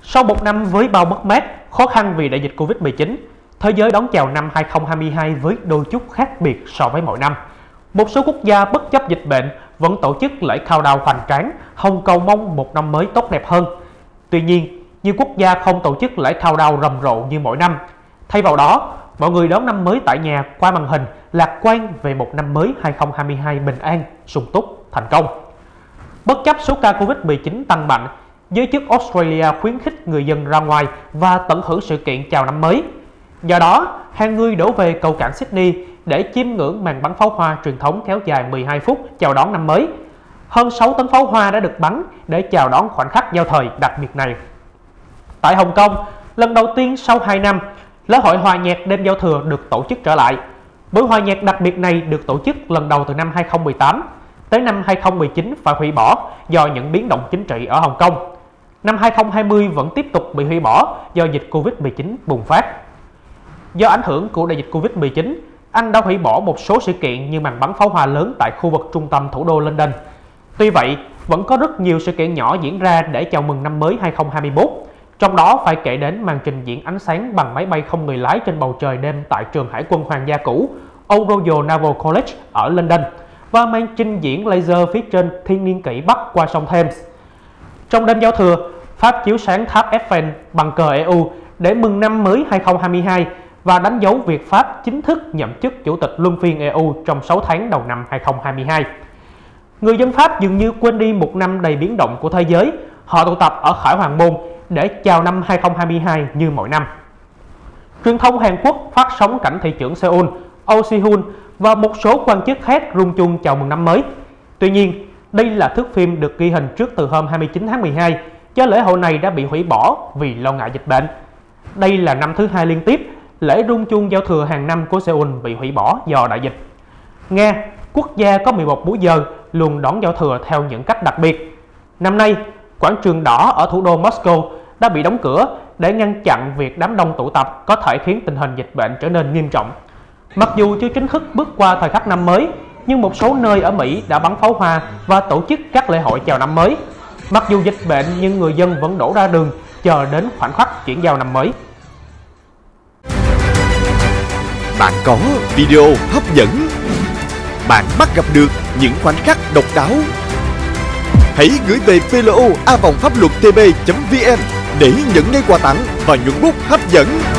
Sau một năm với bao mất mát, khó khăn vì đại dịch Covid-19, thế giới đón chào năm 2022 với đôi chút khác biệt so với mọi năm. Một số quốc gia bất chấp dịch bệnh vẫn tổ chức lễ countdown hoành tráng, hòng cầu mong một năm mới tốt đẹp hơn. Tuy nhiên, nhiều quốc gia không tổ chức lễ countdown rầm rộ như mỗi năm. Thay vào đó, mọi người đón năm mới tại nhà qua màn hình, lạc quan về một năm mới 2022 bình an, sung túc, thành công. Bất chấp số ca Covid-19 tăng mạnh, giới chức Australia khuyến khích người dân ra ngoài và tận hưởng sự kiện chào năm mới. Do đó, hàng người đổ về cầu cảng Sydney để chiêm ngưỡng màn bắn pháo hoa truyền thống kéo dài 12 phút chào đón năm mới. Hơn 6 tấn pháo hoa đã được bắn để chào đón khoảnh khắc giao thời đặc biệt này. Tại Hồng Kông, lần đầu tiên sau 2 năm, lễ hội hòa nhạc đêm giao thừa được tổ chức trở lại. Buổi hòa nhạc đặc biệt này được tổ chức lần đầu từ năm 2018, tới năm 2019 phải hủy bỏ do những biến động chính trị ở Hồng Kông. Năm 2020 vẫn tiếp tục bị hủy bỏ do dịch Covid-19 bùng phát. Do ảnh hưởng của đại dịch Covid-19, Anh đã hủy bỏ một số sự kiện như màn bắn pháo hoa lớn tại khu vực trung tâm thủ đô London. Tuy vậy, vẫn có rất nhiều sự kiện nhỏ diễn ra để chào mừng năm mới 2021. Trong đó phải kể đến màn trình diễn ánh sáng bằng máy bay không người lái trên bầu trời đêm tại trường Hải quân Hoàng gia cũ Old Royal Naval College ở London và màn trình diễn laser phía trên thiên niên kỷ Bắc qua sông Thames. Trong đêm giao thừa, Pháp chiếu sáng tháp Eiffel bằng cờ EU để mừng năm mới 2022 và đánh dấu việc Pháp chính thức nhậm chức Chủ tịch luân phiên EU trong 6 tháng đầu năm 2022. Người dân Pháp dường như quên đi một năm đầy biến động của thế giới. Họ tụ tập ở Khải Hoàng Môn để chào năm 2022 như mọi năm. Truyền thông Hàn Quốc phát sóng cảnh thị trưởng Seoul, Oh Si-hun và một số quan chức khác rung chuông chào mừng năm mới. Tuy nhiên, đây là thước phim được ghi hình trước từ hôm 29 tháng 12, do lễ hội này đã bị hủy bỏ vì lo ngại dịch bệnh. Đây là năm thứ 2 liên tiếp, lễ rung chuông giao thừa hàng năm của Seoul bị hủy bỏ do đại dịch. Nga, quốc gia có 11 múi giờ, luôn đón giao thừa theo những cách đặc biệt. Năm nay, quảng trường đỏ ở thủ đô Moscow đã bị đóng cửa để ngăn chặn việc đám đông tụ tập có thể khiến tình hình dịch bệnh trở nên nghiêm trọng. Mặc dù chưa chính thức bước qua thời khắc năm mới, nhưng một số nơi ở Mỹ đã bắn pháo hoa và tổ chức các lễ hội chào năm mới. Mặc dù dịch bệnh nhưng người dân vẫn đổ ra đường chờ đến khoảnh khắc chuyển giao năm mới. Bạn có video hấp dẫn, bạn bắt gặp được những khoảnh khắc độc đáo. Hãy gửi về plo@phapluottv.vn để nhận ngay quà tặng và nhuận bút hấp dẫn.